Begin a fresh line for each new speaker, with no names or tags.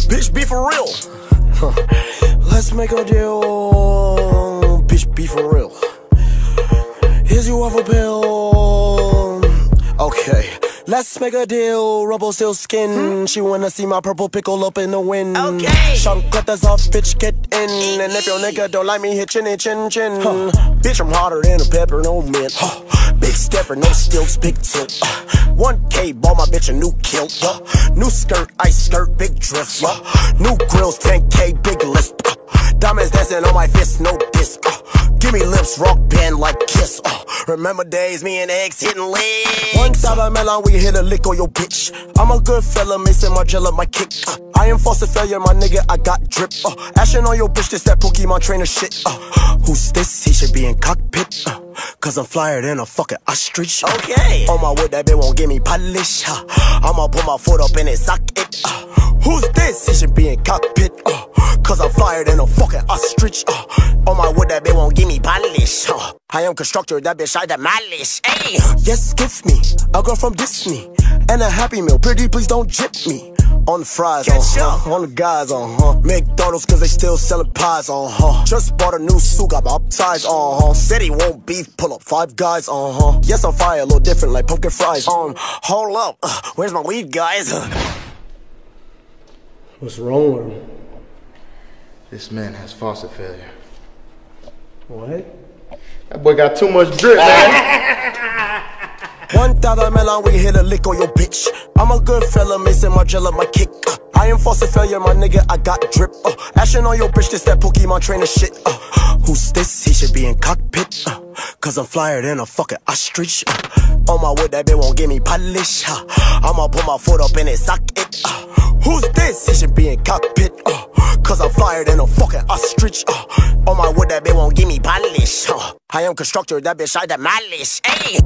Bitch, be for real. Let's make a deal. Bitch, be for real. Here's your waffle pill. Okay, let's make a deal. Rubble silk skin. She wanna see my purple pickle up in the wind.
Okay.
Shunk cut us off, bitch, get in. And if your nigga don't like me, hit chinny chin chin. Bitch, I'm hotter than a pepper, no mint. Big stepper, no stilts, big tilt. 1K, bought my bitch a new kilt. New skirt, ice skirt, big drift. New grills, 10K, big list. Diamonds dancing on my fist, no disc. Give me lips, rock band like Kiss. Remember days, me and X hitting legs. One time I melon, we hit a lick on your bitch. I'm a good fella, Mason Margiela, my kick. I am false failure, my nigga, I got drip. Ashing on your bitch, this that Pokemon trainer shit. Who's this? He should be in cockpit. Cause I'm flyer than a fucking ostrich.
Okay.
On my wood, that bitch won't give me polish. I'ma put my foot up in his socket. Who's this? He should be in cockpit. Cause I'm flyer than a fucking ostrich. On my wood, that bitch won't give me polish. I am constructor, that bitch I demolish. Hey. Yes, give me a girl from Disney and a Happy Meal. Pretty please don't jip me. On the fries, on the guys, McDonald's cause they still selling pies, Just bought a new suit, got my upsides, Said he won't beef, pull up 5 guys, Yes, I'm fire, a little different like pumpkin fries, Hold up, where's my weed, guys? What's wrong with him?
This man has faucet failure.
What?
That boy got too much drip, man.
$1 melon, we hit a lick on your bitch. I'm a good fella, Mason Margiela, my kick. I am false failure, my nigga, I got drip. Ashing on your bitch, this that Pokemon trainer shit. Who's this? He should be in cockpit. Cause I'm flyer than a fucking ostrich. On my wood, that bitch won't give me polish. I'ma put my foot up in his socket. Who's this? He should be in cockpit. Cause I'm flyer than a fucking ostrich. On my wood, that bitch won't give me polish. I am constructor, that bitch I demolish. Hey.